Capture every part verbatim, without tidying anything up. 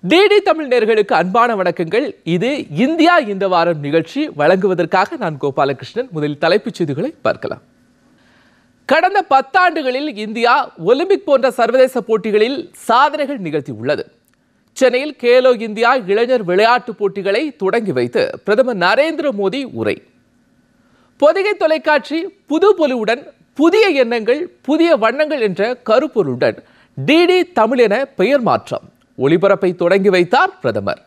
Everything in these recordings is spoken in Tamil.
டிடி தமிழ் நேயர்களுக்கு அன்பான வணக்கங்கள். இது இந்தியா இந்த வாரம் நிகழ்ச்சி வழங்குவதற்காக நான் கோபாலகிருஷ்ணன். முதலில் தலைப்புச் செய்திகளை பார்க்கலாம். கடந்த பத்தாண்டுகளில் இந்தியா ஒலிம்பிக் போன்ற சர்வதேச போட்டிகளில் சாதனைகள் நிகழ்த்தியுள்ளது. சென்னையில் கேலோ இந்தியா இளைஞர் விளையாட்டுப் போட்டிகளை தொடங்கி வைத்து பிரதமர் நரேந்திர மோடி உரை. பொதிகை தொலைக்காட்சி புது பொலிவுடன் புதிய எண்ணங்கள் புதிய வண்ணங்கள் என்ற கருப்பொருளுடன் டிடி தமிழ் என பெயர் மாற்றம் ஒளிபரப்பை தொடங்கி வைத்தார் பிரதமர்.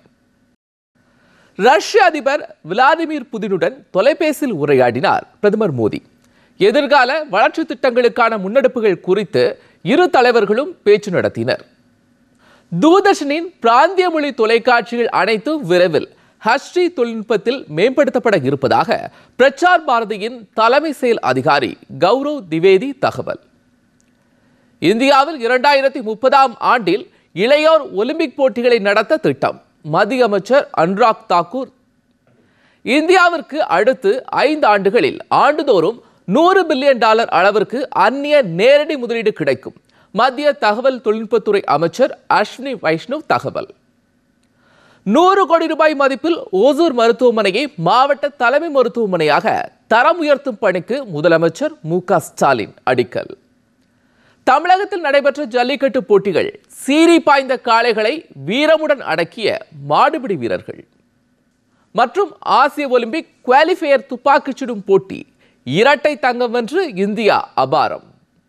ரஷ்ய அதிபர் விளாடிமிர் புதினுடன் தொலைபேசியில் உரையாடினார் பிரதமர் மோடி. எதிர்கால வளர்ச்சி திட்டங்களுக்கான முன்னெடுப்புகள் குறித்து இரு தலைவர்களும் பேச்சு நடத்தினர். தூர்தர்ஷனின் பிராந்திய மொழி தொலைக்காட்சிகள் அனைத்தும் விரைவில் ஹச்டி தொழில்நுட்பத்தில் மேம்படுத்தப்பட இருப்பதாக பிரசார் பாரதியின் தலைமை செயல் அதிகாரி கௌரவ் திவேதி தகவல். இந்தியாவில் இரண்டாயிரத்தி முப்பதாம் ஆண்டில் இளையோர் ஒலிம்பிக் போட்டிகளை நடத்த திட்டம். மத்திய அமைச்சர் அனுராக் தாக்கூர். இந்தியாவிற்கு அடுத்து ஐந்து ஆண்டுகளில் ஆண்டுதோறும் நூறு பில்லியன் டாலர் அளவிற்கு அந்நிய நேரடி முதலீடு கிடைக்கும். மத்திய தகவல் தொழில்நுட்பத்துறை அமைச்சர் அஸ்வினி வைஷ்ணவ் தகவல். நூறு கோடி ரூபாய் மதிப்பில் ஓசூர் மருத்துவமனையை மாவட்ட தலைமை மருத்துவமனையாக தரம் உயர்த்தும் பணிக்கு முதலமைச்சர் மு க ஸ்டாலின் அடிக்கல். தமிழகத்தில் நடைபெற்ற ஜல்லிக்கட்டு போட்டிகள் சீறி பாய்ந்த காளைகளை வீரமுடன் அடக்கிய மாடுபிடி வீரர்கள். மற்றும் ஆசிய ஒலிம்பிக் குவாலிஃபயர் துப்பாக்கிச் சுடும் போட்டி இரட்டை தங்கம் வென்று இந்தியா அபாரம்.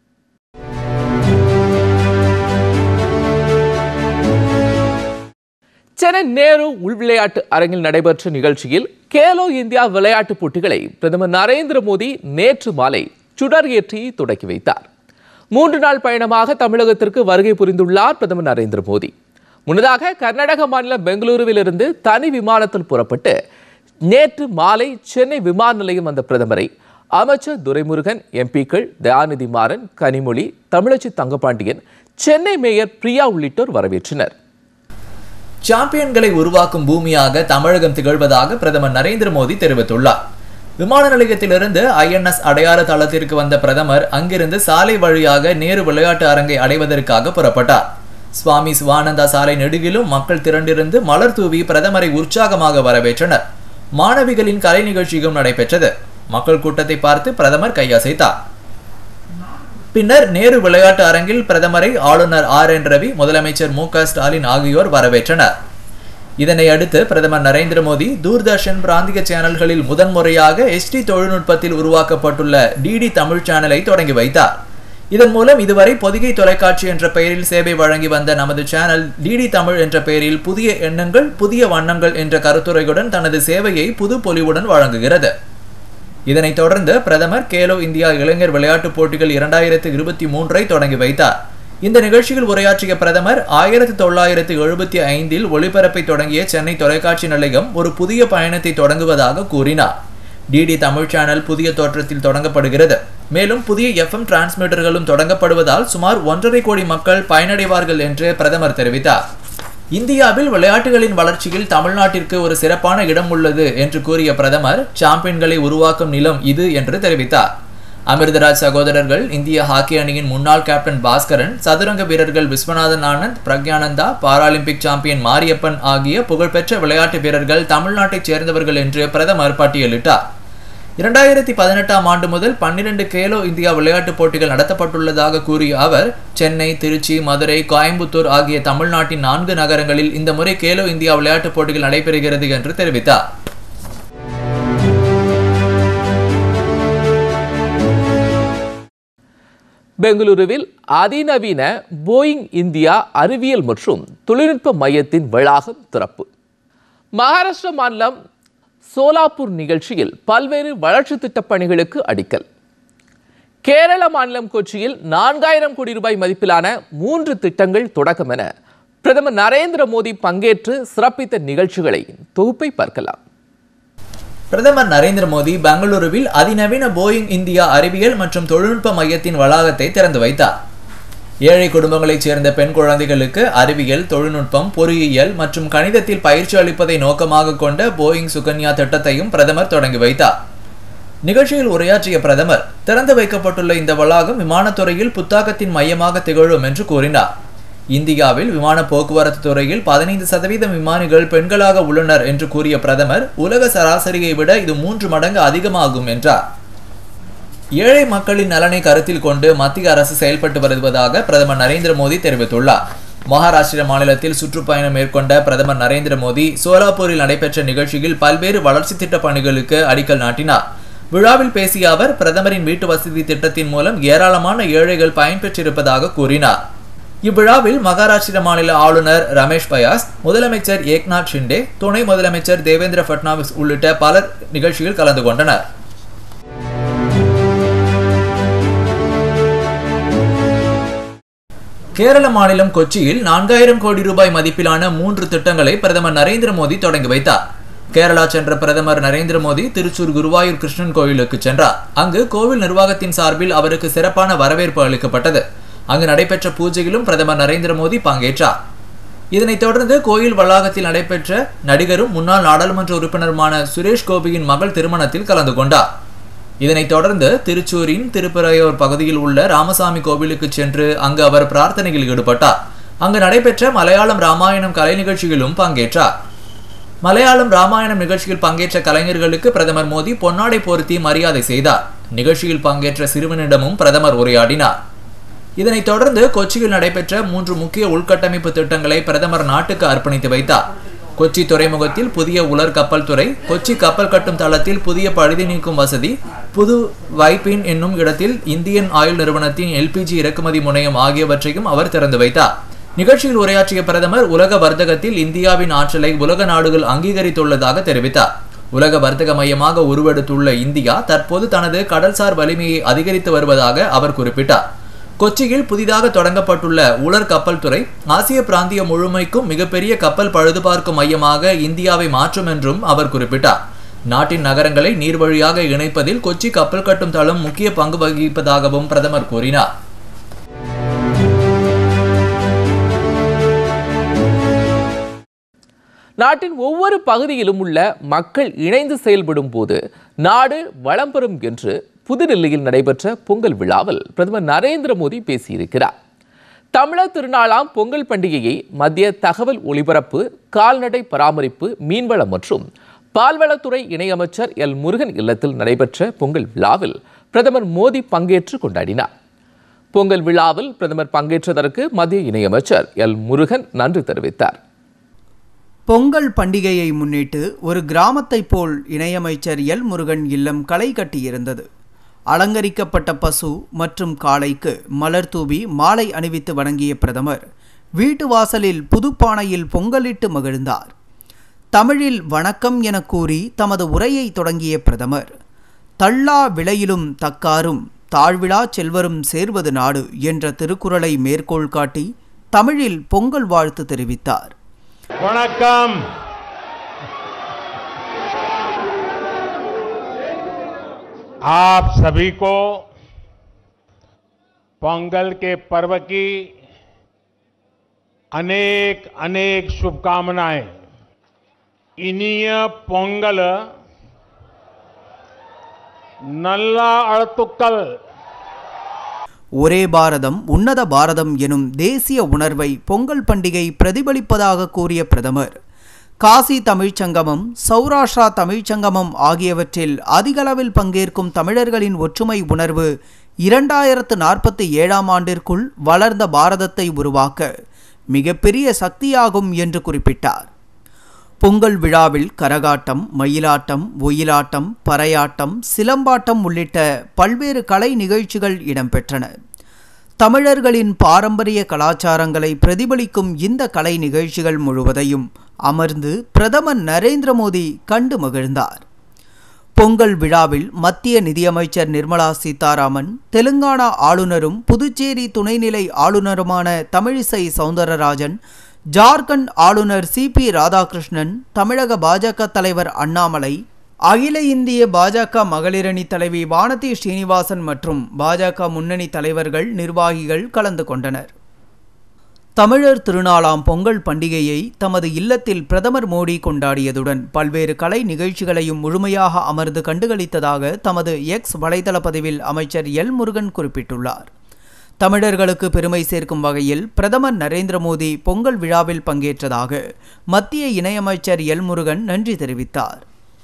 சென்னை நேரு உள் விளையாட்டு அரங்கில் நடைபெற்ற நிகழ்ச்சியில் கேலோ இந்தியா விளையாட்டுப் போட்டிகளை பிரதமர் நரேந்திர மோடி நேற்று மாலை சுடர் ஏற்றி தொடக்கி வைத்தார். மூன்று நாள் பயணமாக தமிழகத்திற்கு வருகை புரிந்துள்ளார் பிரதமர் நரேந்திர மோடி. முன்னதாக கர்நாடக மாநிலம் பெங்களூருவில் இருந்து தனி விமானத்தில் புறப்பட்டு நேற்று மாலை சென்னை விமான நிலையம் வந்த பிரதமரை அமைச்சர் துரைமுருகன், எம்பிக்கள் தயாநிதி மாறன், கனிமொழி, தமிழச்சி தங்கபாண்டியன், சென்னை மேயர் பிரியா உள்ளிட்டோர் வரவேற்றனர். சாம்பியன்களை உருவாக்கும் பூமியாக தமிழகம் திகழ்வதாக பிரதமர் நரேந்திர மோடி தெரிவித்துள்ளார். விமான நிலையத்திலிருந்து ஐஎன்எஸ் அடையாள தளத்திற்கு வந்த பிரதமர் அங்கிருந்து சாலை வழியாக நேரு விளையாட்டு அரங்கை அடைவதற்காக புறப்பட்டார். சுவாமி சிவானந்தா சாலை நெடுகிலும் மக்கள் திரண்டிருந்து மலர் தூவி பிரதமரை உற்சாகமாக வரவேற்றனர். மாணவிகளின் கலை நிகழ்ச்சியும் நடைபெற்றது. மக்கள் கூட்டத்தை பார்த்து பிரதமர் கையசைத்தார். பின்னர் நேரு விளையாட்டு அரங்கில் பிரதமரை ஆளுநர் ஆர் என் ரவி, முதலமைச்சர் மு க ஸ்டாலின் ஆகியோர் வரவேற்றனர். இதனை அடுத்து பிரதமர் நரேந்திர மோடி தூர்தர்ஷன் பிராந்திய சேனல்களில் முதன்முறையாக எஸ்டி தொழில்நுட்பத்தில் உருவாக்கப்பட்டுள்ள டிடி தமிழ் சேனலை தொடங்கி வைத்தார். இதன் மூலம் இதுவரை பொதிகை தொலைக்காட்சி என்ற பெயரில் சேவை வழங்கி வந்த நமது சேனல் டிடி தமிழ் என்ற பெயரில் புதிய எண்ணங்கள் புதிய வண்ணங்கள் என்ற கருத்துரையுடன் தனது சேவையை புது பொலிவுடன் வழங்குகிறது. இதனைத் தொடர்ந்து பிரதமர் கேலோ இந்தியா இளைஞர் விளையாட்டுப் போட்டிகள் இரண்டாயிரத்தி இருபத்தி மூன்றை தொடங்கி வைத்தார். இந்த நிகழ்ச்சியில் உரையாற்றிய பிரதமர் ஆயிரத்தி தொள்ளாயிரத்தி எழுபத்தி ஐந்தில் ஒளிபரப்பை தொடங்கிய சென்னை தொலைக்காட்சி நிலையம் ஒரு புதிய பயணத்தை தொடங்குவதாக கூறினார். டிடி தமிழ் சேனல் புதிய தோற்றத்தில் தொடங்கப்படுகிறது. மேலும் புதிய எஃப்எம் டிரான்ஸ்மிட்டர்களும் தொடங்கப்படுவதால் சுமார் ஒன்றரை கோடி மக்கள் பயனடைவார்கள் என்று பிரதமர் தெரிவித்தார். இந்தியாவில் விளையாட்டுகளின் வளர்ச்சியில் தமிழ்நாட்டிற்கு ஒரு சிறப்பான இடம் உள்ளது என்று கூறிய பிரதமர் சாம்பியன்களை உருவாக்கும் நிலம் இது என்று தெரிவித்தார். அமிர்தராஜ் சகோதரர்கள், இந்திய ஹாக்கி அணியின் முன்னாள் கேப்டன் பாஸ்கரன், சதுரங்க வீரர்கள் விஸ்வநாதன் ஆனந்த், பிரக்யானந்தா, பாராலிம்பிக் சாம்பியன் மாரியப்பன் ஆகிய புகழ்பெற்ற விளையாட்டு வீரர்கள் தமிழ்நாட்டைச் சேர்ந்தவர்கள் என்று பிரதமர் பட்டியலிட்டார். இரண்டாயிரத்தி பதினெட்டாம் ஆண்டு முதல் பன்னிரண்டு கேலோ இந்தியா விளையாட்டுப் போட்டிகள் நடத்தப்பட்டுள்ளதாக கூறிய அவர், சென்னை, திருச்சி, மதுரை, கோயம்புத்தூர் ஆகிய தமிழ்நாட்டின் நான்கு நகரங்களில் இந்த முறை கேலோ இந்தியா விளையாட்டுப் போட்டிகள் நடைபெறுகிறது என்று தெரிவித்தார். பெங்களூருவில் அதிநவீன போயிங் இந்தியா அறிவியல் மற்றும் தொழில்நுட்ப மையத்தின் வளாகம் திறப்பு. மகாராஷ்டிரா மாநிலம் சோலாப்பூர் நிகழ்ச்சியில் பல்வேறு வளர்ச்சி திட்டப் பணிகளுக்கு அடிக்கல். கேரள மாநிலம் கொச்சியில் நான்காயிரம் கோடி ரூபாய் மதிப்பிலான மூன்று திட்டங்கள் தொடக்கம் என பிரதமர் நரேந்திர மோடி பங்கேற்று சிறப்பித்த நிகழ்ச்சிகளை தொகுப்பை பார்க்கலாம். பிரதமர் நரேந்திர மோடி பெங்களூருவில் அதிநவீன போயிங் இந்தியா அறிவியல் மற்றும் தொழில்நுட்ப மையத்தின் வளாகத்தை திறந்து வைத்தார். ஏழை குடும்பங்களைச் சேர்ந்த பெண் குழந்தைகளுக்கு அறிவியல், தொழில்நுட்பம், பொறியியல் மற்றும் கணிதத்தில் பயிற்சி அளிப்பதை நோக்கமாக கொண்ட போயிங் சுகன்யா திட்டத்தையும் பிரதமர் தொடங்கி வைத்தார். நிகழ்ச்சியில் உரையாற்றிய பிரதமர், திறந்து வைக்கப்பட்டுள்ள இந்த வளாகம் விமானத்துறையில் புத்தாக்கத்தின் மையமாக திகழும் என்று கூறினார். இந்தியாவில் விமான போக்குவரத்து துறையில் பதினைந்து சதவீதம் விமானிகள் பெண்களாக உள்ளனர் என்று கூறிய பிரதமர், உலக சராசரியை விட இது மூன்று மடங்கு அதிகமாகும் என்றார். ஏழை மக்களின் நலனை கருத்தில் கொண்டு மத்திய அரசு செயல்பட்டு வருவதாக பிரதமர் நரேந்திர மோடி தெரிவித்துள்ளார். மகாராஷ்டிர மாநிலத்தில் சுற்றுப்பயணம் மேற்கொண்ட பிரதமர் நரேந்திர மோடி சோலாப்பூரில் நடைபெற்ற நிகழ்ச்சியில் பல்வேறு வளர்ச்சி திட்ட பணிகளுக்கு அடிக்கல் நாட்டினார். விழாவில் பேசிய அவர், பிரதமரின் வீட்டு வசதி திட்டத்தின் மூலம் ஏராளமான ஏழைகள் பயன்பெற்றிருப்பதாக கூறினார். இவ்விழாவில் மகாராஷ்டிர மாநில ஆளுநர் ரமேஷ் பயாஸ், முதலமைச்சர் ஏக்நாத் ஷிண்டே, துணை முதலமைச்சர் தேவேந்திர பட்னாவிஸ் உள்ளிட்ட பலர் நிகழ்ச்சியில் கலந்து கொண்டனர். கேரள மாநிலம் கொச்சியில் நான்காயிரம் கோடி ரூபாய் மதிப்பிலான மூன்று திட்டங்களை பிரதமர் நரேந்திர மோடி தொடங்கி வைத்தார். கேரளா சென்ற பிரதமர் நரேந்திர மோடி திருச்சூர் குருவாயூர் கிருஷ்ணன் கோயிலுக்கு சென்றார். அங்கு கோவில் நிர்வாகத்தின் சார்பில் அவருக்கு சிறப்பான வரவேற்பு அளிக்கப்பட்டது. அங்கு நடைபெற்ற பூஜையிலும் பிரதமர் நரேந்திர மோடி பங்கேற்றார். இதனைத் தொடர்ந்து கோயில் வளாகத்தில் நடைபெற்ற நடிகரும் முன்னாள் நாடாளுமன்ற உறுப்பினருமான சுரேஷ் கோபியின் மகள் திருமணத்தில் கலந்து கொண்டார். இதனைத் தொடர்ந்து திருச்சூரின் திருப்பரையூர் பகுதியில் உள்ள ராமசாமி கோவிலுக்கு சென்று அங்கு அவர் பிரார்த்தனையில் ஈடுபட்டார். அங்கு நடைபெற்ற மலையாளம் ராமாயணம் கலை நிகழ்ச்சியிலும் பங்கேற்றார். மலையாளம் ராமாயணம் நிகழ்ச்சியில் பங்கேற்ற கலைஞர்களுக்கு பிரதமர் மோடி பொன்னாடை போர்த்தி மரியாதை செய்தார். நிகழ்ச்சியில் பங்கேற்ற சிறுவனிடமும் பிரதமர் உரையாடினார். இதனைத் தொடர்ந்து கொச்சியில் நடைபெற்ற மூன்று முக்கிய உள்கட்டமைப்பு திட்டங்களை பிரதமர் நாட்டுக்கு அர்ப்பணித்து வைத்தார். கொச்சி துறைமுகத்தில் புதிய உலர் கப்பல் துறை, கொச்சி கப்பல் கட்டும் தளத்தில் புதிய பழுதி நீக்கும் வசதி, புது வைப்பின் என்னும் இடத்தில் இந்தியன் ஆயில் நிறுவனத்தின் எல்பிஜி இறக்குமதி முனையம் ஆகியவற்றையும் அவர் திறந்து வைத்தார். நிகழ்ச்சியில் உரையாற்றிய பிரதமர், உலக வர்த்தகத்தில் இந்தியாவின் ஆற்றலை உலக நாடுகள் அங்கீகரித்துள்ளதாக தெரிவித்தார். உலக வர்த்தக மையமாக உருவெடுத்துள்ள இந்தியா தற்போது தனது கடல்சார் வலிமையை அதிகரித்து வருவதாக அவர் குறிப்பிட்டார். கொச்சியில் புதிதாக தொடங்கப்பட்டுள்ள உலர் கப்பல் துறை ஆசிய பிராந்திய முழுமைக்கும் மிகப்பெரிய கப்பல் பழுதுபார்க்கும் மையமாக இந்தியாவை மாற்றும் என்றும் அவர் குறிப்பிட்டார். நாட்டின் நகரங்களை நீர் வழியாக இணைப்பதில் கொச்சி கப்பல் கட்டும் தளம் முக்கிய பங்கு வகிப்பதாகவும் பிரதமர் கூறினார். நாட்டின் ஒவ்வொரு பகுதியிலும் உள்ள மக்கள் இணைந்து செயல்படும் போது நாடு வளம் பெறும் என்று புதுடில்லியில் நடைபெற்ற பொங்கல் விழாவில் பிரதமர் நரேந்திர மோடி பேசியிருக்கிறார். தமிழர் திருநாளாம் பொங்கல் பண்டிகையை மத்திய தகவல் ஒலிபரப்பு, கால்நடை பராமரிப்பு, மீன்வளம் மற்றும் பால்வளத்துறை இணையமைச்சர் எல் முருகன் இல்லத்தில் நடைபெற்ற பொங்கல் விழாவில் பிரதமர் மோடி பங்கேற்று கொண்டாடினார். பொங்கல் விழாவில் பிரதமர் பங்கேற்றதற்கு மத்திய இணையமைச்சர் எல் முருகன் நன்றி தெரிவித்தார். பொங்கல் பண்டிகையை முன்னிட்டு ஒரு கிராமத்தைப் போல் இணையமைச்சர் எல் முருகன் இல்லம் களை கட்டியிருந்தது. அலங்கரிக்கப்பட்ட பசு மற்றும் காளைக்கு மலர் தூவி மாலை அணிவித்து வணங்கிய பிரதமர் வீட்டு வாசலில் புதுப்பானையில் பொங்கலிட்டு மகிழ்ந்தார். தமிழில் வணக்கம் என கூறி தமது உரையை தொடங்கிய பிரதமர், தள்ளா விளையிலும் தக்காரும் தாழ்விழா செல்வரும் சேர்வது நாடு என்ற திருக்குறளை மேற்கோள் காட்டி தமிழில் பொங்கல் வாழ்த்து தெரிவித்தார். வணக்கம். आप सभी को पोंगल के पर्व की अनेक अनेक शुभकामनाएं. इनिय पोंगल नल्ला अळतुक्कल ஒரே பாரதம் உன்னத பாரதம் எனும் தேசிய உணர்வை பொங்கல் பண்டிகை பிரதிபலிப்பதாக கூறிய பிரதமர், காசி தமிழ்ச்சங்கமம், சௌராஷ்டிரா தமிழ்ச்சங்கமம் ஆகியவற்றில் அதிகளவில் பங்கேற்கும் தமிழர்களின் ஒற்றுமை உணர்வு இரண்டாயிரத்து நாற்பத்தி ஏழாம் ஆண்டிற்குள் வளர்ந்த பாரதத்தை உருவாக்க மிகப்பெரிய சக்தியாகும் என்று குறிப்பிட்டார். பொங்கல் விழாவில் கரகாட்டம், மயிலாட்டம், ஒயிலாட்டம், பறையாட்டம், சிலம்பாட்டம் உள்ளிட்ட பல்வேறு கலை நிகழ்ச்சிகள் இடம்பெற்றன. தமிழர்களின் பாரம்பரிய கலாச்சாரங்களை பிரதிபலிக்கும் இந்த கலை நிகழ்ச்சிகள் முழுவதையும் அமர்ந்து பிரதமர் நரேந்திர மோடி கண்டு மகிழ்ந்தார். பொங்கல் விழாவில் மத்திய நிதியமைச்சர் நிர்மலா சீதாராமன், தெலுங்கானா ஆளுநரும் புதுச்சேரி துணைநிலை ஆளுநருமான தமிழிசை சவுந்தரராஜன், ஜார்க்கண்ட் ஆளுநர் சி பி ராதாகிருஷ்ணன், தமிழக பாஜக தலைவர் அண்ணாமலை, அகில இந்திய பாஜக மகளிரணி தலைவி வானதி ஸ்ரீனிவாசன் மற்றும் பாஜக முன்னணி தலைவர்கள், நிர்வாகிகள் கலந்து கொண்டனர். தமிழர் திருநாளாம் பொங்கல் பண்டிகையை தமது இல்லத்தில் பிரதமர் மோடி கொண்டாடியதுடன் பல்வேறு கலை நிகழ்ச்சிகளையும் முழுமையாக அமர்ந்து கண்டுகளித்ததாக தமது எக்ஸ் வலைதள பதிவில் அமைச்சர் எல் முருகன் குறிப்பிட்டுள்ளார். தமிழர்களுக்கு பெருமை சேர்க்கும் வகையில் பிரதமர் நரேந்திர மோடி பொங்கல் விழாவில் பங்கேற்றதாக மத்திய இணையமைச்சர் எல் முருகன் நன்றி தெரிவித்தார்.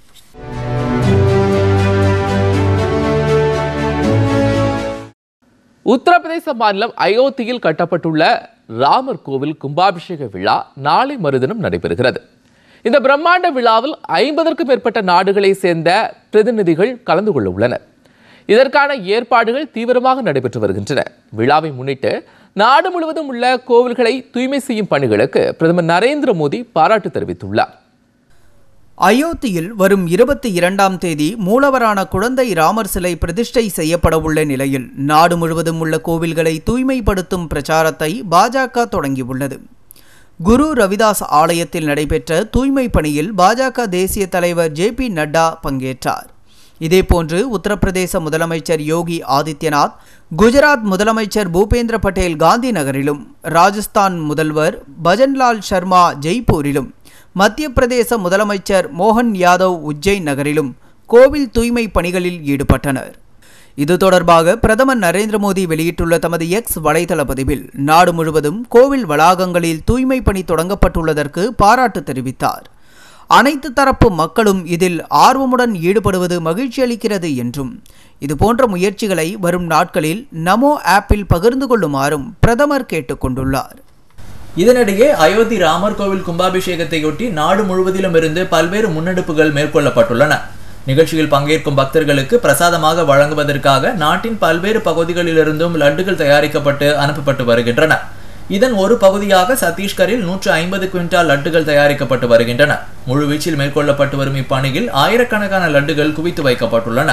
உத்தரப்பிரதேச மாநிலம் அயோத்தியில் கட்டப்பட்டுள்ள ராமர் கோவில் கும்பாபிஷேக விழா நாளை மறுதினம் நடைபெறுகிறது. இந்த பிரம்மாண்ட விழாவில் ஐம்பதற்கும் மேற்பட்ட நாடுகளை சேர்ந்த பிரதிநிதிகள் கலந்து கொள்ள உள்ளனர். இதற்கான ஏற்பாடுகள் தீவிரமாக நடைபெற்று வருகின்றன. விழாவை முன்னிட்டு நாடு முழுவதும் உள்ள கோவில்களை தூய்மை செய்யும் பணிகளுக்கு பிரதமர் நரேந்திர மோடி பாராட்டு தெரிவித்துள்ளார். அயோத்தியில் வரும் இருபத்தி இரண்டாம் தேதி மூலவரான குழந்தை ராமர் சிலை பிரதிஷ்டை செய்யப்பட உள்ள நிலையில் நாடு முழுவதும் உள்ள கோவில்களை தூய்மைப்படுத்தும் பிரச்சாரத்தை பாஜக தொடங்கியுள்ளது. குரு ரவிதாஸ் ஆலயத்தில் நடைபெற்ற தூய்மை பணியில் பாஜக தேசிய தலைவர் ஜே பி நட்டா பங்கேற்றார். இதேபோன்று உத்தரப்பிரதேச முதலமைச்சர் யோகி ஆதித்யநாத், குஜராத் முதலமைச்சர் பூபேந்திர பட்டேல் காந்தி நகரிலும், ராஜஸ்தான் முதல்வர் பஜன்லால் சர்மா ஜெய்ப்பூரிலும், மத்திய பிரதேச முதலமைச்சர் மோகன் யாதவ் உஜ்ஜைன் நகரிலும் கோவில் தூய்மை பணிகளில் ஈடுபட்டனர். இது தொடர்பாக பிரதமர் நரேந்திர மோடி வெளியிட்டுள்ள தமது எக்ஸ் வலைதள பதிவில் நாடு முழுவதும் கோவில் வளாகங்களில் தூய்மை பணி தொடங்கப்பட்டுள்ளதற்கு பாராட்டு தெரிவித்தார். அனைத்து தரப்பு மக்களும் இதில் ஆர்வமுடன் ஈடுபடுவது மகிழ்ச்சி அளிக்கிறது என்றும் இதுபோன்ற முயற்சிகளை வரும் நாட்களில் நமோ ஆப்பில் பகிர்ந்து கொள்ளுமாறும் பிரதமர் கேட்டுக்கொண்டுள்ளார். இதனிடையே அயோத்தி ராமர் கோவில் கும்பாபிஷேகத்தையொட்டி நாடு முழுவதிலும் இருந்து பல்வேறு முன்னெடுப்புகள் மேற்கொள்ளப்பட்டுள்ளன. நிகழ்ச்சியில் பங்கேற்கும் பக்தர்களுக்கு பிரசாதமாக வழங்குவதற்காக நாட்டின் பல்வேறு பகுதிகளிலிருந்தும் லட்டுகள் தயாரிக்கப்பட்டு அனுப்பப்பட்டு வருகின்றன. இதன் ஒரு பகுதியாக சத்தீஸ்கரில் நூற்று ஐம்பது குவிண்டால் லட்டுகள் தயாரிக்கப்பட்டு வருகின்றன. முழுவீச்சில் மேற்கொள்ளப்பட்டு வரும் இப்பணியில் ஆயிரக்கணக்கான லட்டுகள் குவித்து வைக்கப்பட்டுள்ளன.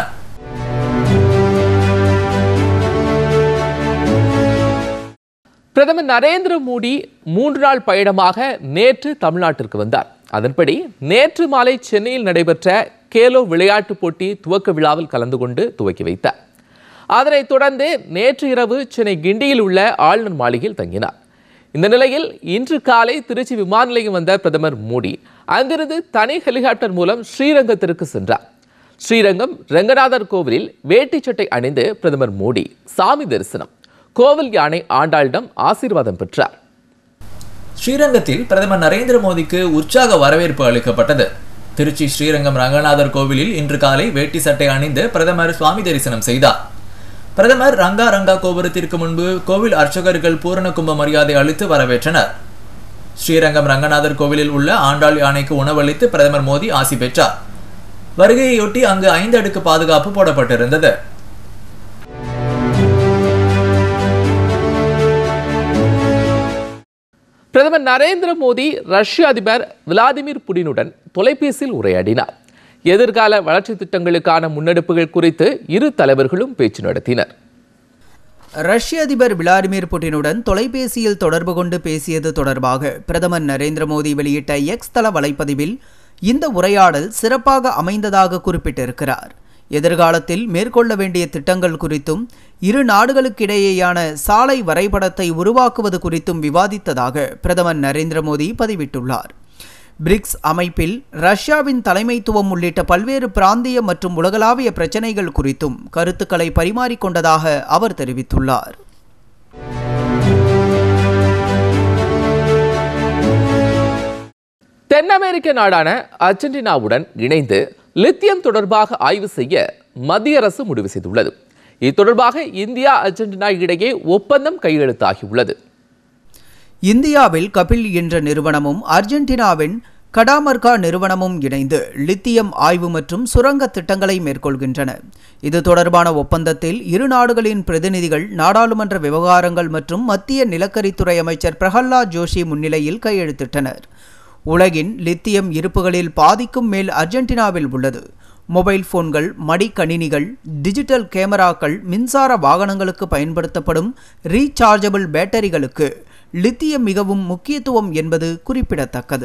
பிரதமர் நரேந்திர மோடி மூன்று நாள் பயணமாக நேற்று தமிழ்நாட்டிற்கு வந்தார். அதன்படி நேற்று மாலை சென்னையில் நடைபெற்ற கேலோ விளையாட்டுப் போட்டி துவக்க விழாவில் கலந்து கொண்டு துவக்கி வைத்தார். அதனைத் தொடர்ந்து நேற்று இரவு சென்னை கிண்டியில் உள்ள ஆளுநர் மாளிகையில் தங்கினார். இந்த நிலையில் இன்று காலை திருச்சி விமான நிலையம் வந்த பிரதமர் மோடி அங்கிருந்து தனி ஹெலிகாப்டர் மூலம் ஸ்ரீரங்கத்திற்கு சென்றார். ஸ்ரீரங்கம் ரங்கநாதர் கோவிலில் வேட்டி சட்டை அணிந்து பிரதமர் மோடி சாமி தரிசனம், கோவில் யானை ஆண்டாளிடம் ஆசீர்வாதம் பெற்றார். ஸ்ரீரங்கத்தில் பிரதமர் நரேந்திர மோடிக்கு உற்சாக வரவேற்பு அளிக்கப்பட்டது. திருச்சி ஸ்ரீரங்கம் ரங்கநாதர் கோவிலில் இன்று காலை வேட்டி சட்டை அணிந்து பிரதமர் சுவாமி தரிசனம் செய்தார். பிரதமர் ரங்கா ரங்கா கோபுரத்திற்கு முன்பு கோவில் அர்ச்சகர்கள் பூரண கும்ப மரியாதை அளித்து வரவேற்றனர். ஸ்ரீரங்கம் ரங்கநாதர் கோவிலில் உள்ள ஆண்டாள் யானைக்கு உணவளித்து பிரதமர் மோடி ஆசி பெற்றார். வருகையொட்டி அங்கு ஐந்து அடுக்கு பாதுகாப்பு போடப்பட்டிருந்தது. பிரதமர் நரேந்திர மோடி ரஷ்ய அதிபர் விளாடிமிர் புடினுடன் தொலைபேசியில் உரையாடினார். எதிர்கால வளர்ச்சி திட்டங்களுக்கான முன்னெடுப்புகள் குறித்து இரு தலைவர்களும் பேச்சு நடத்தினர். ரஷ்ய அதிபர் விளாடிமிர் புட்டினுடன் தொலைபேசியில் தொடர்பு கொண்டு பேசியது தொடர்பாக பிரதமர் நரேந்திர மோடி வெளியிட்ட எக்ஸ் தள வலைப்பதிவில் இந்த உரையாடல் சிறப்பாக அமைந்ததாக குறிப்பிட்டிருக்கிறார். எதிர்காலத்தில் மேற்கொள்ள வேண்டிய திட்டங்கள் குறித்தும் இரு நாடுகளுக்கிடையேயான சாலை வரைபடத்தை உருவாக்குவது குறித்தும் விவாதித்ததாக பிரதமர் நரேந்திர மோடி பதிவிட்டுள்ளார். பிரிக்ஸ் அமைப்பில் ரஷ்யாவின் தலைமைத்துவம் உள்ளிட்ட பல்வேறு பிராந்திய மற்றும் உலகளாவிய பிரச்சினைகள் குறித்தும் கருத்துக்களை பரிமாறிக்கொண்டதாக அவர் தெரிவித்துள்ளார். தென் அமெரிக்க நாடான அர்ஜென்டினாவுடன் இணைந்து லித்தியம் தொடர்பாக ஆய்வு செய்ய மத்திய அரசு முடிவு செய்துள்ளது. இது தொடர்பாக இந்தியா அர்ஜென்டினா இடையே ஒப்பந்தம் கையெழுத்தாகியுள்ளது. இந்தியாவில் கபில் என்ற நிறுவனமும் அர்ஜென்டினாவின் கடாமர்கா நிறுவனமும் இணைந்து லித்தியம் ஆய்வு மற்றும் சுரங்க திட்டங்களை மேற்கொள்கின்றன. இது தொடர்பான ஒப்பந்தத்தில் இரு நாடுகளின் பிரதிநிதிகள் நாடாளுமன்ற விவகாரங்கள் மற்றும் மத்திய நிலக்கரித்துறை அமைச்சர் பிரகலாத் ஜோஷி முன்னிலையில் கையெழுத்திட்டனர். உலகின் லித்தியம் இருப்புகளில் பாதிக்கும் மேல் அர்ஜென்டினாவில் உள்ளது. மொபைல் போன்கள், மடிக்கணினிகள், டிஜிட்டல் கேமராக்கள், மின்சார வாகனங்களுக்கு பயன்படுத்தப்படும் ரீசார்ஜபிள் பேட்டரிகளுக்கு லித்தியம் மிகவும் முக்கியத்துவம் என்பது குறிப்பிடத்தக்கது.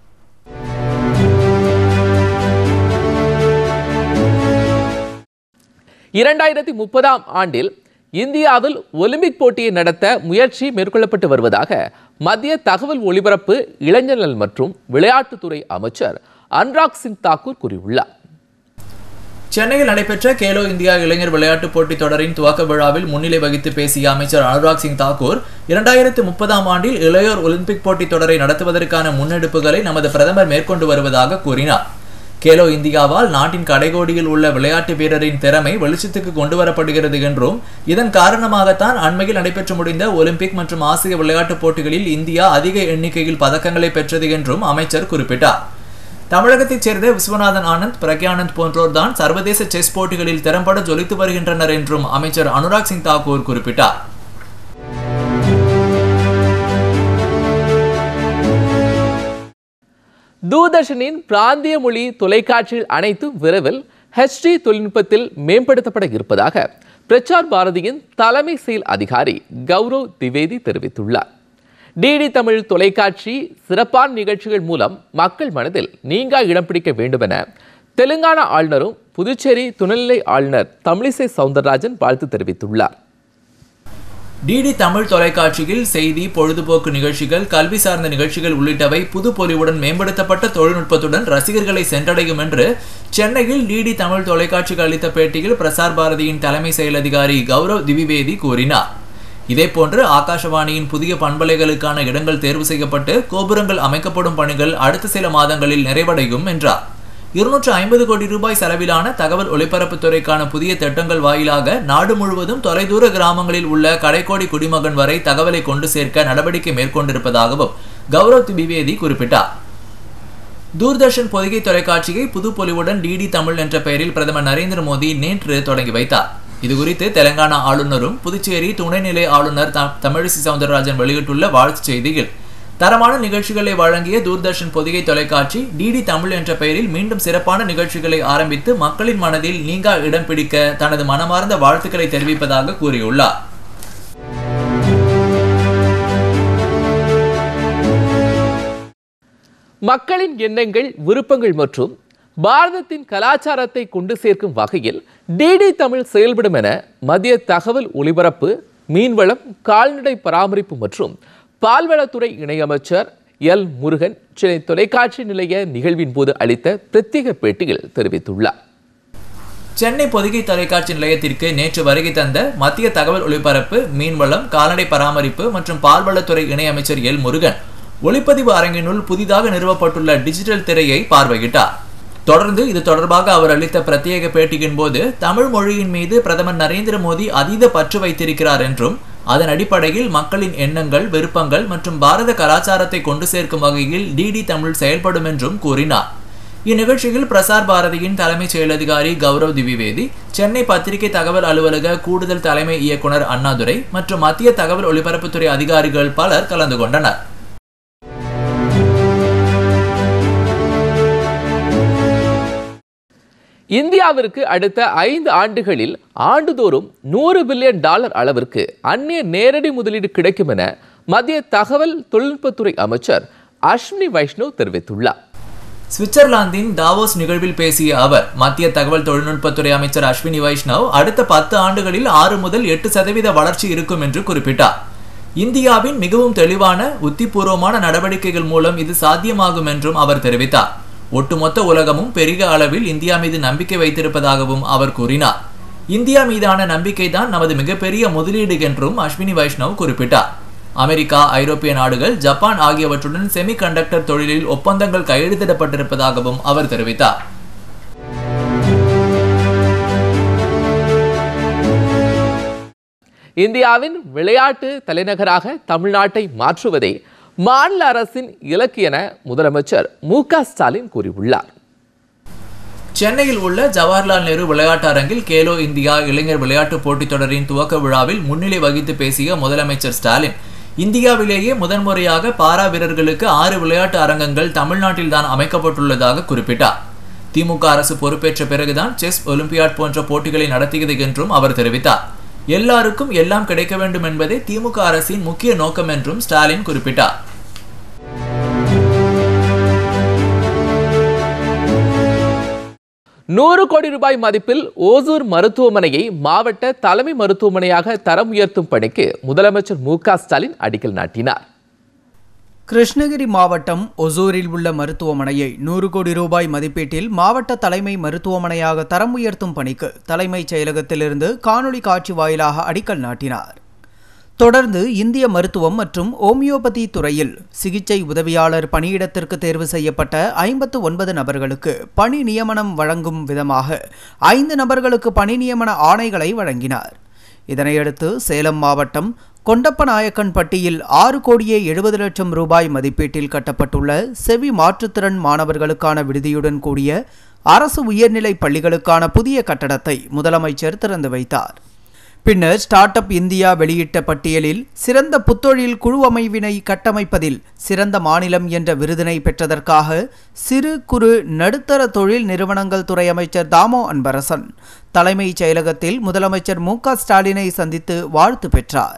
இரண்டாயிரத்தி முப்பதாம் ஆண்டில் இந்தியாவில் ஒலிம்பிக் போட்டியை நடத்த முயற்சி மேற்கொள்ளப்பட்டு வருவதாக மத்திய தகவல் ஒலிபரப்பு, இளைஞர்கள் மற்றும் விளையாட்டுத்துறை அமைச்சர் அனுராக் சிங் தாக்கூர் கூறியுள்ளார். சென்னையில் நடைபெற்ற கேலோ இந்தியா இளைஞர் விளையாட்டுப் போட்டித் தொடரின் துவக்க விழாவில் முன்னிலை வகித்து பேசிய அமைச்சர் அனுராக் சிங் தாக்கூர் இரண்டாயிரத்து முப்பதாம் ஆண்டில் இளையோர் ஒலிம்பிக் போட்டித் தொடரை நடத்துவதற்கான முன்னெடுப்புகளை நமது பிரதமர் மேற்கொண்டு வருவதாக கூறினார். கேலோ இந்தியாவால் நாட்டின் கடைகோடியில் உள்ள விளையாட்டு வீரரின் திறமை வெளிச்சத்துக்கு கொண்டு வரப்படுகிறது என்றும் இதன் காரணமாகத்தான் அண்மையில் நடைபெற்று முடிந்த ஒலிம்பிக் மற்றும் ஆசிய விளையாட்டுப் போட்டிகளில் இந்தியா அதிக எண்ணிக்கையில் பதக்கங்களை பெற்றது என்றும் அமைச்சர் குறிப்பிட்டார். தமிழகத்தைச் சேர்ந்த விஸ்வநாதன் ஆனந்த், பிரக்யானந்த் போன்றோர் தான் சர்வதேச செஸ் போட்டிகளில் திறம்பட ஜொலித்து வருகின்றனர் என்றும் அமைச்சர் அனுராக் சிங் தாக்கூர் குறிப்பிட்டார். தூர்தர்ஷனின் பிராந்திய மொழி தொலைக்காட்சியில் அனைத்தும் விரைவில் ஹெச் டி தொழில்நுட்பத்தில் மேம்படுத்தப்பட இருப்பதாக பிரசார் பாரதியின் தலைமை செயல் அதிகாரி கௌரவ் திவேதி தெரிவித்துள்ளார். டிடி தமிழ் தொலைக்காட்சி சிறப்பான நிகழ்ச்சிகள் மூலம் மக்கள் மனதில் நீங்கா இடம் பிடிக்க வேண்டும் என தெலுங்கானா ஆளுநரும் புதுச்சேரி துணைநிலை ஆளுநர் தமிழிசை சவுந்தரராஜன் வாழ்த்து தெரிவித்துள்ளார். டிடி தமிழ் தொலைக்காட்சியில் செய்தி, பொழுதுபோக்கு நிகழ்ச்சிகள், கல்வி சார்ந்த நிகழ்ச்சிகள் உள்ளிட்டவை புது பொலிவுடன் மேம்படுத்தப்பட்ட தொழில்நுட்பத்துடன் ரசிகர்களை சென்றடையும் என்று சென்னையில் டிடி தமிழ் தொலைக்காட்சிக்கு அளித்த பேட்டியில் பிரசார் பாரதியின் தலைமை செயல் அதிகாரி கௌரவ் திவிவேதி கூறினார். இதேபோன்று ஆகாஷவாணியின் புதிய பண்பலைகளுக்கான இடங்கள் தேர்வு செய்யப்பட்டு கோபுரங்கள் அமைக்கப்படும் பணிகள் அடுத்த சில மாதங்களில் நிறைவடையும் என்றார். இருநூற்று ஐம்பது கோடி ரூபாய் செலவிலான தகவல் ஒலிபரப்புத்துறைக்கான புதிய திட்டங்கள் வாயிலாக நாடு முழுவதும் தொலைதூர கிராமங்களில் உள்ள கடைக்கோடி குடிமகன் வரை தகவலை கொண்டு சேர்க்க நடவடிக்கை மேற்கொண்டிருப்பதாகவும் கௌரவ் திவிவேதி குறிப்பிட்டார். தூர்தர்ஷன் பொதிகை தொலைக்காட்சியை புது பொலிவுடன் டிடி தமிழ் என்ற பெயரில் பிரதமர் நரேந்திர மோடி நேற்று தொடங்கி வைத்தார். இதுகுறித்து தெலங்கானா ஆளுநரும் புதுச்சேரி துணைநிலை ஆளுநர் தமிழிசை சவுந்தரராஜன் வெளியிட்டுள்ள வாழ்த்துச் செய்தியில், தரமான நிகழ்ச்சிகளை வழங்கிய தூர்தர்ஷன் பொதிகை தொலைக்காட்சி டிடி தமிழ் என்ற பெயரில் மீண்டும் சிறப்பான நிகழ்ச்சிகளை ஆரம்பித்து மக்களின் மனதில் நீங்கா இடம் பிடிக்க தனது மனமார்ந்த வாழ்த்துக்களை தெரிவிப்பதாக கூறியுள்ளார். மக்களின் எண்ணங்கள், விருப்பங்கள் மற்றும் பாரதத்தின் கலாச்சாரத்தை கொண்டு சேர்க்கும் வகையில் டிடி தமிழ் செயல்படும் என மத்திய தகவல் ஒலிபரப்பு, மீன்வளம், கால்நடை பராமரிப்பு மற்றும் பால்வளத்துறை இணையமைச்சர் எல் முருகன் சென்னை தொலைக்காட்சி நிலைய நிகழ்வின் போது அளித்த பிரத்யேக பேட்டியில் தெரிவித்துள்ளார். சென்னை பொதிகை தொலைக்காட்சி நிலையத்திற்கு நேற்று வருகை தந்த மத்திய தகவல் ஒலிபரப்பு, மீன்வளம், கால்நடை பராமரிப்பு மற்றும் பால்வளத்துறை இணையமைச்சர் எல் முருகன் ஒளிப்பதிவு அரங்கினுள் புதிதாக நிறுவப்பட்டுள்ள டிஜிட்டல் திரையை பார்வையிட்டார். தொடர்ந்து இது தொடர்பாக அவர் அளித்த பிரத்யேக பேட்டியின் போது தமிழ் மொழியின் மீது பிரதமர் நரேந்திர மோடி அதீத பற்று வைத்திருக்கிறார் என்றும் அதன் அடிப்படையில் மக்களின் எண்ணங்கள், விருப்பங்கள் மற்றும் பாரத கலாச்சாரத்தை கொண்டு சேர்க்கும் வகையில் டிடி தமிழ் செயல்படும் என்றும் கூறினார். இந்நிகழ்ச்சியில் பிரசார் பாரதியின் தலைமை செயல் அதிகாரி கௌரவ் திவிவேதி, சென்னை பத்திரிகை தகவல் அலுவலக கூடுதல் தலைமை இயக்குனர் அண்ணாதுரை மற்றும் மத்திய தகவல் ஒலிபரப்புத்துறை அதிகாரிகள் பலர் கலந்து கொண்டனர். இந்தியாவிற்கு அடுத்த ஐந்து ஆண்டுகளில் ஆண்டுதோறும் நூறு பில்லியன் டாலர் அளவிற்கு அந்நிய நேரடி முதலீடு கிடைக்கும் என மத்திய தகவல் தொழில்நுட்பத்துறை அமைச்சர் அஸ்வினி வைஷ்ணவ் தெரிவித்துள்ளார். சுவிட்சர்லாந்தின் டாவோஸ் நிகழ்வில் பேசிய அவர், மத்திய தகவல் தொழில்நுட்பத்துறை அமைச்சர் அஸ்வினி வைஷ்ணவ் அடுத்த பத்து ஆண்டுகளில் ஆறு முதல் எட்டு சதவீத வளர்ச்சி இருக்கும் என்று குறிப்பிட்டார். இந்தியாவின் மிகவும் தெளிவான, உத்திபூர்வமான நடவடிக்கைகள் மூலம் இது சாத்தியமாகும் என்றும் அவர் தெரிவித்தார். ஒட்டுமொத்த உலகமும் பெரிய அளவில் இந்தியா மீது நம்பிக்கை வைத்திருப்பதாகவும் அவர் கூறினார். இந்தியா மீதான நம்பிக்கை தான் நமது மிகப்பெரிய முதலீடு என்றும் அஸ்வினி வைஷ்ணவ் குறிப்பிட்டார். அமெரிக்கா, ஐரோப்பிய நாடுகள், ஜப்பான் ஆகியவற்றுடன் செமி கண்டக்டர் தொழிலில் ஒப்பந்தங்கள் கையெழுத்திடப்பட்டிருப்பதாகவும் அவர் தெரிவித்தார். இந்தியாவின் விளையாட்டு தலைநகராக தமிழ்நாட்டை மாற்றுவதே மாநில அரசின் இலக்கு என முதலமைச்சர் மு க ஸ்டாலின் கூறியுள்ளார். சென்னையில் உள்ள ஜவஹர்லால் நேரு விளையாட்டு அரங்கில் கேலோ இந்தியா இளைஞர் விளையாட்டுப் போட்டித் தொடரின் துவக்க விழாவில் முன்னிலை வகித்து பேசிய முதலமைச்சர் ஸ்டாலின், இந்தியாவிலேயே முதன்முறையாக பாரா வீரர்களுக்கு ஆறு விளையாட்டு அரங்கங்கள் தமிழ்நாட்டில் தான் அமைக்கப்பட்டுள்ளதாக குறிப்பிட்டார். திமுக அரசு பொறுப்பேற்ற பிறகுதான் செஸ், ஒலிம்பியாட் போன்ற போட்டிகளை நடத்தியது என்றும் அவர் தெரிவித்தார். எல்லாருக்கும் எல்லாம் கிடைக்க வேண்டும் என்பதே திமுக அரசின் முக்கிய நோக்கம் என்றும் ஸ்டாலின் குறிப்பிட்டார். நூறு கோடி ரூபாய் மதிப்பில் ஓசூர் மருத்துவமனையை மாவட்ட தலைமை மருத்துவமனையாக தரம் உயர்த்தும் பணிக்கு முதலமைச்சர் மு க ஸ்டாலின் அடிக்கல் நாட்டினார். கிருஷ்ணகிரி மாவட்டம் ஒசூரில் உள்ள மருத்துவமனையை நூறு கோடி ரூபாய் மதிப்பீட்டில் மாவட்ட தலைமை மருத்துவமனையாக தரம் உயர்த்தும் பணிக்கு தலைமைச் செயலகத்திலிருந்து காணொலி காட்சி வாயிலாக அடிக்கல் நாட்டினார். தொடர்ந்து இந்திய மருத்துவம் மற்றும் ஓமியோபதி துறையில் சிகிச்சை உதவியாளர் பணியிடத்திற்கு தேர்வு செய்யப்பட்ட ஐம்பத்து ஒன்பது நபர்களுக்கு பணி நியமனம் வழங்கும் விதமாக ஐந்து நபர்களுக்கு பணி நியமன ஆணைகளை வழங்கினார். இதனையடுத்து சேலம் மாவட்டம் கொண்டப்பநாயக்கன்பட்டியில் ஆறு கோடியே எழுபது லட்சம் ரூபாய் மதிப்பீட்டில் கட்டப்பட்டுள்ள செவி மாற்றுத்திறன் மாணவர்களுக்கான விடுதியுடன் கூடிய அரசு உயர்நிலைப் பள்ளிகளுக்கான புதிய கட்டடத்தை முதலமைச்சர் திறந்து வைத்தார். பின்னர் ஸ்டார்ட் அப் இந்தியா வெளியிட்ட பட்டியலில் சிறந்த புத்தொழில் குழு அமைவினை கட்டமைப்பதில் சிறந்த மாநிலம் என்ற விருதினை பெற்றதற்காக சிறு குறு நடுத்தர தொழில் நிறுவனங்கள் துறை அமைச்சர் தாமோ அன்பரசன் தலைமைச் செயலகத்தில் முதலமைச்சர் மு க ஸ்டாலினை சந்தித்து வாழ்த்து பெற்றார்.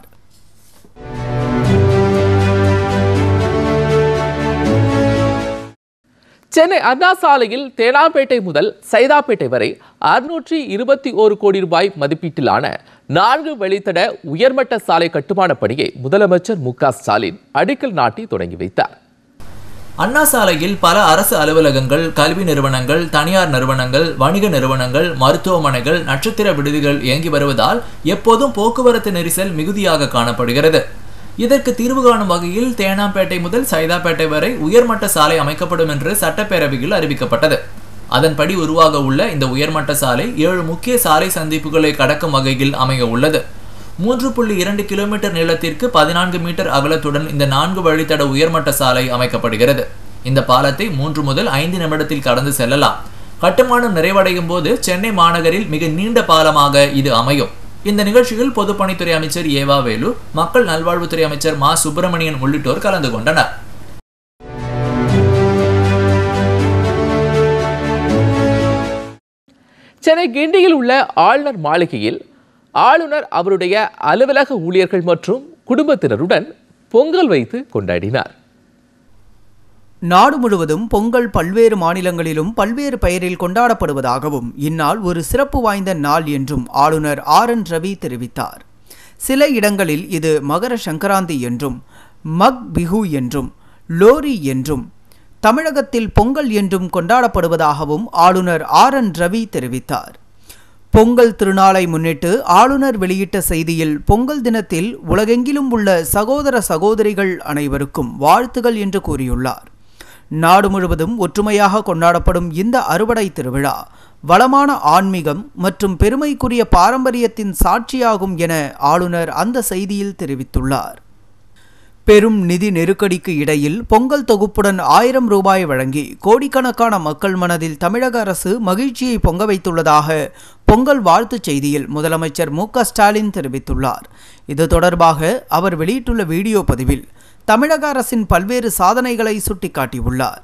சென்னை அண்ணா சாலையில் தேனாம்பேட்டை முதல் சைதாப்பேட்டை வரை அறுநூற்றி இருபத்தி ஒரு கோடி ரூபாய் மதிப்பீட்டிலான நான்கு வழித்தட உயர்மட்ட சாலை கட்டுமான பணியை முதலமைச்சர் மு க ஸ்டாலின் அடிக்கல் நாட்டி தொடங்கி வைத்தார். அண்ணா சாலையில் பல அரசு அலுவலகங்கள், கல்வி நிறுவனங்கள், தனியார் நிறுவனங்கள், வணிக நிறுவனங்கள், மருத்துவமனைகள், நட்சத்திர விடுதிகள் இயங்கி வருவதால் எப்போதும் போக்குவரத்து நெரிசல் மிகுதியாக காணப்படுகிறது. இதற்கு தீர்வு காணும் வகையில் தேனாம்பேட்டை முதல் சைதாப்பேட்டை வரை உயர்மட்ட சாலை அமைக்கப்படும் என்று சட்டப்பேரவையில் அறிவிக்கப்பட்டது. அதன்படி உருவாக உள்ள இந்த உயர்மட்ட சாலை ஏழு முக்கிய சாலை சந்திப்புகளை கடக்கும் வகையில் அமைய உள்ளது. மூன்று புள்ளி இரண்டு கிலோமீட்டர் நீளத்திற்கு பதினான்கு மீட்டர் அகலத்துடன் இந்த நான்கு வழித்தட உயர்மட்ட சாலை அமைக்கப்படுகிறது. இந்த பாலத்தை மூன்று முதல் ஐந்து நிமிடத்தில் கடந்து செல்லலாம். கட்டுமானம் நிறைவடையும் போது சென்னை மாநகரில் மிக நீண்ட பாலமாக இது அமையும். இந்த நிகழ்ச்சியில் பொதுப்பணித்துறை அமைச்சர் ஏவா வேலு, மக்கள் நல்வாழ்வுத்துறை அமைச்சர் மா சுப்பிரமணியன் உள்ளிட்டோர் கலந்து கொண்டனர். சென்னை கிண்டியில் உள்ள ஆளுநர் மாளிகையில் ஆளுநர் அவருடைய அலுவலக ஊழியர்கள் மற்றும் குடும்பத்தினருடன் பொங்கல் வைத்து கொண்டாடினார். நாடு முழுவதும் பொங்கல் பல்வேறு மாநிலங்களிலும் பல்வேறு பெயரில் கொண்டாடப்படுவதாகவும் இந்நாள் ஒரு சிறப்பு வாய்ந்த நாள் என்றும் ஆளுநர் ஆர் என் ரவி தெரிவித்தார். சில இடங்களில் இது மகர சங்கராந்தி என்றும், மக் பிஹு என்றும், லோரி என்றும், தமிழகத்தில் பொங்கல் என்றும் கொண்டாடப்படுவதாகவும் ஆளுநர் ஆர் என் ரவி தெரிவித்தார். பொங்கல் திருநாளை முன்னிட்டு ஆளுநர் வெளியிட்ட செய்தியில் பொங்கல் தினத்தில் உலகெங்கிலும் உள்ள சகோதர சகோதரிகள் அனைவருக்கும் வாழ்த்துகள் என்று கூறியுள்ளார். நாடு முழுவதும் ஒற்றுமையாக கொண்டாடப்படும் இந்த அறுவடை திருவிழா வளமான ஆன்மீகம் மற்றும் பெருமைக்குரிய பாரம்பரியத்தின் சாட்சியாகும் என ஆளுநர் அந்த செய்தியில் தெரிவித்துள்ளார். பெரும் நிதி நெருக்கடிக்கு இடையில் பொங்கல் தொகுப்புடன் ஆயிரம் ரூபாய் வழங்கி கோடிக்கணக்கான மக்கள் மனதில் தமிழக அரசு மகிழ்ச்சியை பொங்க வைத்துள்ளதாக பொங்கல் வாழ்த்துச் செய்தியில் முதலமைச்சர் மு க ஸ்டாலின் தெரிவித்துள்ளார். இது தொடர்பாக அவர் வெளியிட்டுள்ள வீடியோ பதிவில் தமிழக அரசின் பல்வேறு சாதனைகளை சுட்டிக்காட்டியுள்ளார்.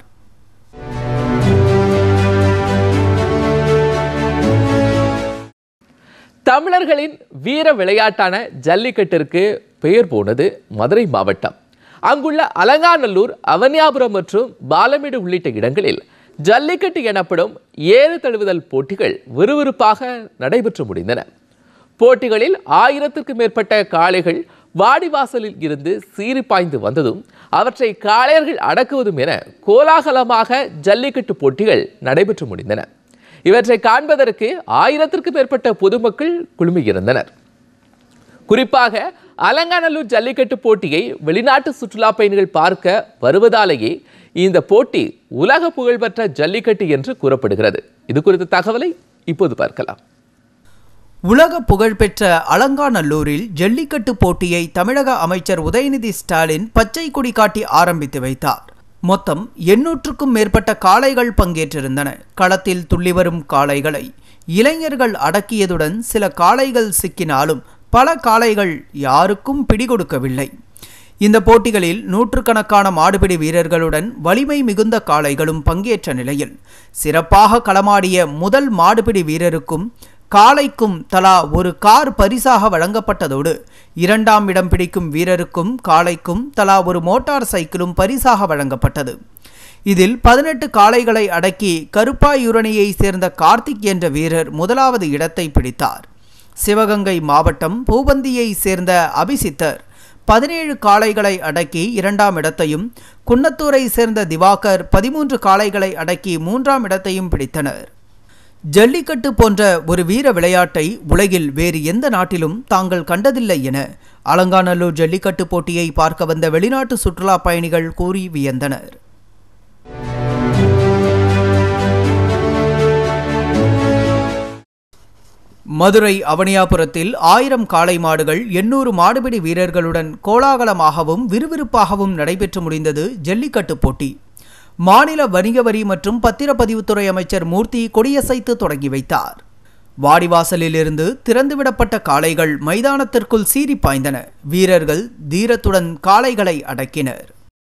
தமிழர்களின் வீர விளையாட்டான ஜல்லிக்கட்டிற்கு பெயர் போனது மதுரை மாவட்டம். அங்குள்ள அலங்காநல்லூர், அவனியாபுரம் மற்றும் பாலமேடு உள்ளிட்ட இடங்களில் ஜல்லிக்கட்டு எனப்படும் ஏறு தழுவுதல் போட்டிகள் விறுவிறுப்பாக நடைபெற்று முடிந்தன. போட்டிகளில் ஆயிரத்திற்கும் மேற்பட்ட காளைகள் வாடிவாசலில் இருந்து சீறி பாய்ந்து வந்ததும் அவற்றை காளையர்கள் அடக்குவதும் என கோலாகலமாக ஜல்லிக்கட்டு போட்டிகள் நடைபெற்று முடிந்தன. இவற்றை காண்பதற்கு ஆயிரத்திற்கும் மேற்பட்ட பொதுமக்கள் குழுமியிருந்தனர். குறிப்பாக அலங்காநல்லூர் ஜல்லிக்கட்டு போட்டியை வெளிநாட்டு சுற்றுலா பயணிகள் பார்க்க வருவதாலேயே இந்த போட்டி உலக புகழ்பெற்ற ஜல்லிக்கட்டு என்று கூறப்படுகிறது. இது குறித்த தகவலை இப்போது பார்க்கலாம். உலக புகழ்பெற்ற அலங்காநல்லூரில் ஜல்லிக்கட்டு போட்டியை தமிழக அமைச்சர் உதயநிதி ஸ்டாலின் பச்சை கொடி காட்டி ஆரம்பித்து வைத்தார். மொத்தம் எண்ணூற்றுக்கும் மேற்பட்ட காளைகள் பங்கேற்றிருந்தன. களத்தில் துள்ளி வரும் காளைகளை இளைஞர்கள் அடக்கியதுடன் சில காளைகள் சிக்கினாலும் பல காளைகள் யாருக்கும் பிடிகொடுக்கவில்லை. இந்த போட்டிகளில் நூற்றுக்கணக்கான மாடுபிடி வீரர்களுடன் வலிமை மிகுந்த காளைகளும் பங்கேற்ற நிலையில் சிறப்பாக களமாடிய முதல் மாடுபிடி வீரருக்கும் காளைக்கும் தலா ஒரு கார் பரிசாக வழங்கப்பட்டதோடு இரண்டாம் இடம் பிடிக்கும் வீரருக்கும் காளைக்கும் தலா ஒரு மோட்டார் சைக்கிளும் பரிசாக வழங்கப்பட்டது. இதில் பதினெட்டு காளைகளை அடக்கி கருப்பாயூரணியை சேர்ந்த கார்த்திக் என்ற வீரர் முதலாவது இடத்தை பிடித்தார். சிவகங்கை மாவட்டம் பூபந்தியை சேர்ந்த அபிசித்தர் பதினேழு காளைகளை அடக்கி இரண்டாம் இடத்தையும், குன்னத்தூரை சேர்ந்த திவாகர் பதிமூன்று காளைகளை அடக்கி மூன்றாம் இடத்தையும் பிடித்தனர். ஜல்லிக்கட்டு போன்ற ஒரு வீர விளையாட்டை உலகில் வேறு எந்த நாட்டிலும் தாங்கள் கண்டதில்லை என அலங்காநல்லூர் ஜல்லிக்கட்டு போட்டியை பார்க்க வந்த வெளிநாட்டு சுற்றுலா பயணிகள் கூறி வியந்தனர். மதுரை அவனியாபுரத்தில் ஆயிரம் காளை மாடுகள் எண்ணூறு மாடுபிடி வீரர்களுடன் கோலாகலமாகவும் விறுவிறுப்பாகவும் நடைபெற்று முடிந்தது ஜல்லிக்கட்டு போட்டி. மாநில வணிக வரி மற்றும் பத்திரப்பதிவுத்துறை அமைச்சர் மூர்த்தி கொடியசைத்து தொடங்கி வைத்தார். வாடிவாசலில் இருந்து திறந்துவிடப்பட்ட காளைகள் மைதானத்திற்குள் சீறி பாய்ந்தன. வீரர்கள் தீரத்துடன் காளைகளை அடக்கினர்.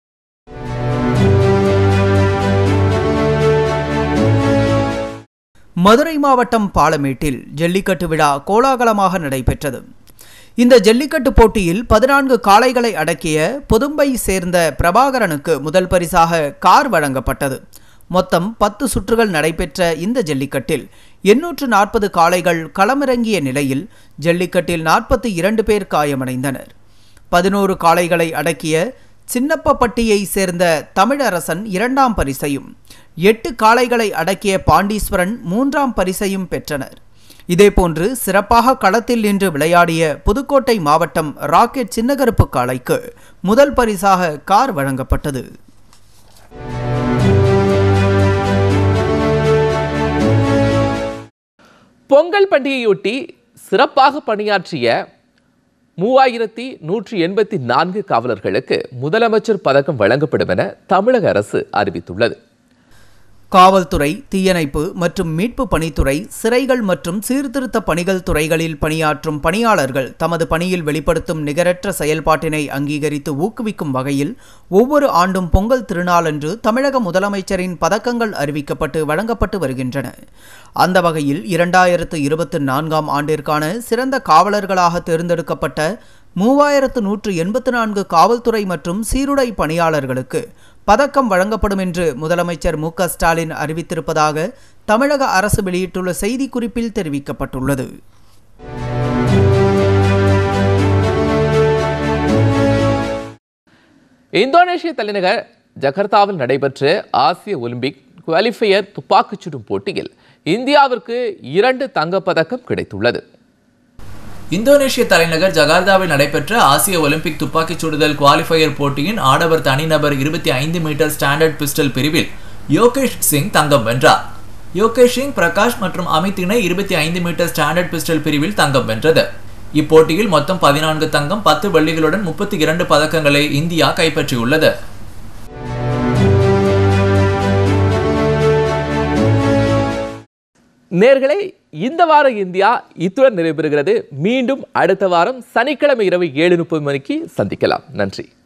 மதுரை மாவட்டம் பாலமேட்டில் ஜல்லிக்கட்டு விழா கோலாகலமாக நடைபெற்றது. இந்த ஜல்லிக்கட்டு போட்டியில் பதினான்கு காளைகளை அடக்கிய புதும்பை சேர்ந்த பிரபாகரனுக்கு முதல் பரிசாக கார் வழங்கப்பட்டது. மொத்தம் பத்து சுற்றுகள் நடைபெற்ற இந்த ஜல்லிக்கட்டில் எண்ணூற்று நாற்பது காளைகள் களமிறங்கிய நிலையில் ஜல்லிக்கட்டில் நாற்பத்தி இரண்டு பேர் காயமடைந்தனர். பதினோரு காளைகளை அடக்கிய சின்னப்பப்பட்டியை சேர்ந்த தமிழரசன் இரண்டாம் பரிசையும், எட்டு காளைகளை அடக்கிய பாண்டீஸ்வரன் மூன்றாம் பரிசையும் பெற்றனர். இதேபோன்று சிறப்பாக களத்தில் நின்று விளையாடிய புதுக்கோட்டை மாவட்டம் ராக்கெட் சின்னகருப்பு காளைக்கு முதல் பரிசாக கார் வழங்கப்பட்டது. பொங்கல் பண்டிகையொட்டி சிறப்பாக பணியாற்றிய மூவாயிரத்தி நூற்றி எண்பத்தி நான்கு காவலர்களுக்கு முதலமைச்சர் பதக்கம் வழங்கப்படும் என தமிழக அரசு அறிவித்துள்ளது. காவல்துறை, தீயணைப்பு மற்றும் மீட்பு பணித்துறை, சிறைகள் மற்றும் சீர்திருத்த பணிகள் துறைகளில் பணியாற்றும் பணியாளர்கள் தமது பணியில் வெளிப்படுத்தும் நிகரற்ற செயல்பாட்டினை அங்கீகரித்து ஊக்குவிக்கும் வகையில் ஒவ்வொரு ஆண்டும் பொங்கல் திருநாளன்று தமிழக முதலமைச்சரின் பதக்கங்கள் அறிவிக்கப்பட்டு வழங்கப்பட்டு வருகின்றன. அந்த வகையில் இரண்டாயிரத்து இருபத்தி நான்காம் ஆண்டிற்கான சிறந்த காவலர்களாக தேர்ந்தெடுக்கப்பட்ட மூவாயிரத்து நூற்று எண்பத்தி நான்கு காவல்துறை மற்றும் சீருடை பணியாளர்களுக்கு பதக்கம் வழங்கப்படும் என்று முதலமைச்சர் மு க ஸ்டாலின் அறிவித்திருப்பதாக தமிழக அரசு வெளியிட்டுள்ள செய்திக்குறிப்பில் தெரிவிக்கப்பட்டுள்ளது. இந்தோனேஷிய தலைநகர் ஜகர்த்தாவில் நடைபெற்ற ஆசிய ஒலிம்பிக் குவாலிஃபயர் துப்பாக்கிச் சுடும் போட்டியில் இந்தியாவிற்கு இரண்டு தங்கப்பதக்கம் கிடைத்துள்ளது. இந்தோனேஷிய தலைநகர் ஜகார்த்தாவில் நடைபெற்ற ஆசிய ஒலிம்பிக் துப்பாக்கிச் சுடுதல் குவாலிஃபயர் போட்டியின் ஆடவர் தனிநபர் இருபத்தி ஐந்து மீட்டர் ஸ்டாண்டர்ட் பிஸ்டல் பிரிவில் யோகேஷ் சிங் தங்கம் வென்றார். யோகேஷ் சிங், பிரகாஷ் மற்றும் அமித் இணை இருபத்தி ஐந்து மீட்டர் ஸ்டாண்டர்ட் பிஸ்டல் பிரிவில் தங்கம் வென்றது. இப்போட்டியில் மொத்தம் பதினான்கு தங்கம், பத்து வெள்ளிகளுடன் முப்பத்தி இரண்டு பதக்கங்களை இந்தியா கைப்பற்றியுள்ளது. நேர்களே, இந்த வார இந்தியா இத்துடன் நிறைவு பெறுகிறது. மீண்டும் அடுத்த வாரம் சனிக்கிழமை இரவு ஏழு முப்பது மணிக்கு சந்திக்கலாம். நன்றி.